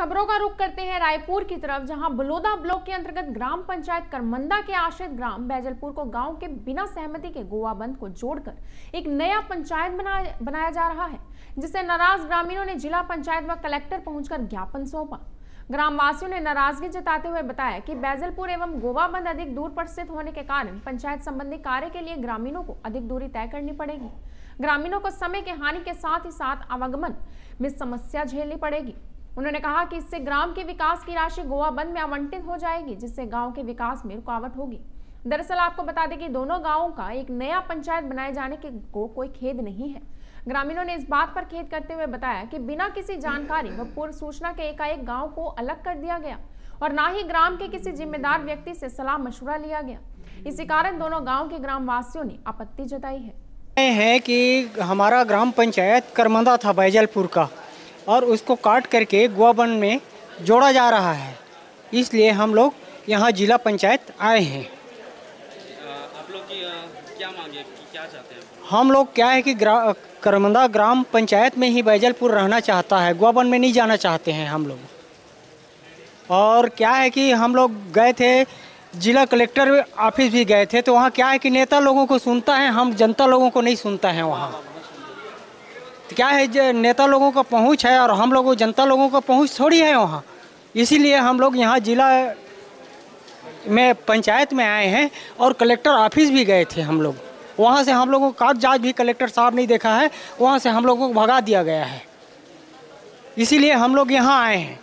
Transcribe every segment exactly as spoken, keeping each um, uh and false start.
खबरों का रुख करते हैं रायपुर की तरफ, जहां बलोदा ब्लॉक के अंतर्गत ग्राम पंचायत करमंदा के आश्रित ग्राम बैजलपुर को गांव के बिना सहमति के गोवाबंद को जोड़कर एक नया पंचायत बना, बनाया जा रहा है, जिससे नाराज ग्रामीणों ने जिला पंचायत व कलेक्टर पहुंचकर ज्ञापन सौंपा। ग्रामवासियों ने नाराजगी जताते हुए बताया कि बैजलपुर एवं गोवाबंद अधिक दूर पर स्थित होने के कारण पंचायत संबंधी कार्य के लिए ग्रामीणों को अधिक दूरी तय करनी पड़ेगी। ग्रामीणों को समय के हानि के साथ ही साथ आवागमन में समस्या झेलनी पड़ेगी। उन्होंने कहा कि इससे ग्राम के विकास की राशि गोवाबंद में आवंटित हो जाएगी, जिससे गांव के विकास में रुकावट होगी। दरअसल आपको बता दें कि दोनों गांवों का एक नया पंचायत बनाए जाने के को कोई खेद नहीं है। ग्रामीणों ने इस बात पर खेद करते हुए बताया कि बिना किसी जानकारी व पूर्व सूचना के एकाएक गांव को अलग कर दिया गया और न ही ग्राम के किसी जिम्मेदार व्यक्ति से सलाह मशवरा लिया गया। इसी कारण दोनों गाँव के ग्रामवासियों ने आपत्ति जताई है है कि हमारा ग्राम पंचायत करमंदा था बैजलपुर का, और उसको काट करके गोवाबंद में जोड़ा जा रहा है। इसलिए हम लोग यहाँ जिला पंचायत आए हैं। आप लोग की क्या मांगे, क्या चाहते हैं? हम लोग क्या है कि ग्रा, करमंदा ग्राम पंचायत में ही बैजलपुर रहना चाहता है, गोवाबंद में नहीं जाना चाहते हैं हम लोग। और क्या है कि हम लोग गए थे जिला कलेक्टर ऑफिस भी गए थे, तो वहाँ क्या है कि नेता लोगों को सुनता है, हम जनता लोगों को नहीं सुनता है। वहाँ तो क्या है, नेता लोगों का पहुँच है और हम लोगों जनता लोगों का पहुँच थोड़ी है वहाँ। इसीलिए हम लोग यहाँ जिला में पंचायत में आए हैं और कलेक्टर ऑफिस भी गए थे हम लोग। वहाँ से हम लोगों का कागजात भी कलेक्टर साहब नहीं देखा है, वहाँ से हम लोगों को भगा दिया गया है। इसीलिए हम लोग यहाँ आए हैं।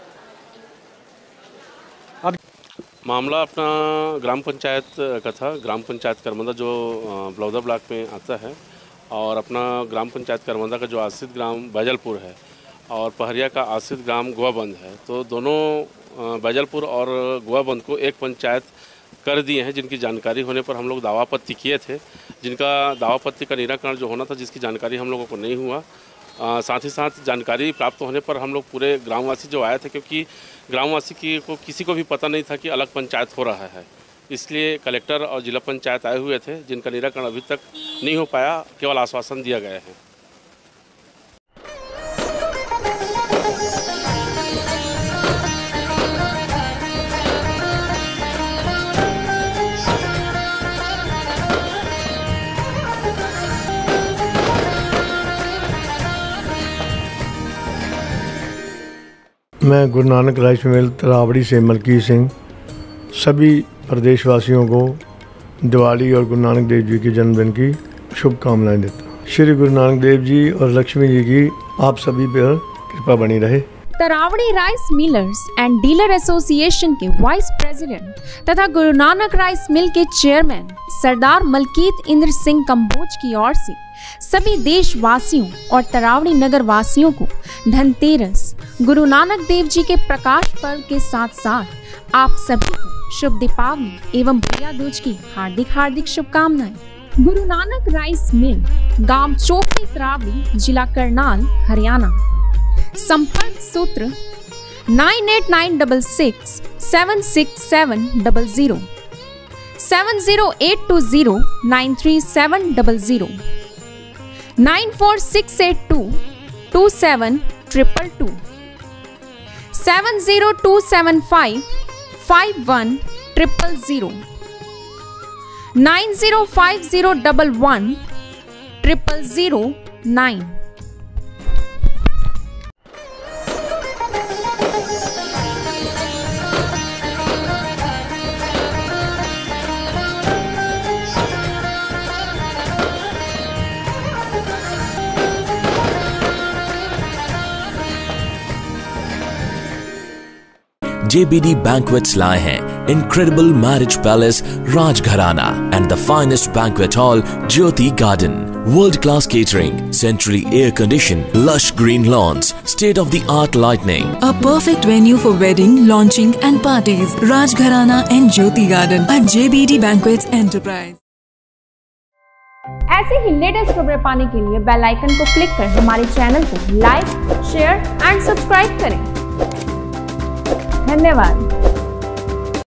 अब मामला अपना ग्राम पंचायत का था। ग्राम पंचायत करमंदा जो बलौदा ब्लॉक में आता है, और अपना ग्राम पंचायत करमंदा का जो आश्रित ग्राम बैजलपुर है और पहरिया का आश्रित ग्राम गोवाबंद है, तो दोनों बैजलपुर और गोवाबंद को एक पंचायत कर दिए हैं, जिनकी जानकारी होने पर हम लोग दावापत्ति किए थे। जिनका दावापत्ति का निराकरण जो होना था, जिसकी जानकारी हम लोगों को नहीं हुआ। आ, साथ ही साथ जानकारी प्राप्त होने पर हम लोग पूरे ग्रामवासी जो आए थे, क्योंकि ग्रामवासी की को किसी को भी पता नहीं था कि अलग पंचायत हो रहा है, इसलिए कलेक्टर और जिला पंचायत आए हुए थे, जिनका निराकरण अभी तक नहीं हो पाया, केवल आश्वासन दिया गया है। मैं गुरु नानक राइस मिल तरावड़ी से मलकीत सिंह सभी प्रदेशवासियों को दिवाली और गुरु नानक देव जी के जन्मदिन की शुभकामनाएं देता हूँ। श्री गुरु नानक देव जी और लक्ष्मी जी की आप सभी पर कृपा बनी रहे। Taraori rice millers and dealer association के वाइस प्रेसिडेंट तथा गुरु नानक राइस मिल के चेयरमैन सरदार मलकीत इंद्र सिंह कंबोज की ओर से सभी देशवासियों और तरावड़ी नगर वासियों को धनतेरस, गुरु नानक देव जी के प्रकाश पर्व के साथ साथ आप सभी को शुभ दीपावली एवं भैया दूज की हार्दिक हार्दिक शुभकामनाएं। गुरु नानक राइस मिल, गांव चोपड़ी, तरावड़ी, जिला करनाल, हरियाणा। संपर्क सूत्र nine eight nine six six seven six seven zero zero, seven zero eight two zero nine three seven zero zero, nine four six eight two two seven triple two, seven zero two seven five five one triple zero, nine zero five zero double one triple zero nine. J B D Banquets लाए हैं Incredible Marriage Palace Rajgharana and the finest banquet hall Jyoti Garden. World-class catering, centrally air-conditioned, lush green lawns, state-of-the-art lighting. A perfect venue for wedding, launching and parties. Rajgharana and Jyoti Garden at J B D Banquets Enterprise. ऐसे ही latest खबरें पाने के लिए bell icon को click कर हमारे channel को like, share and subscribe करें। धन्यवाद।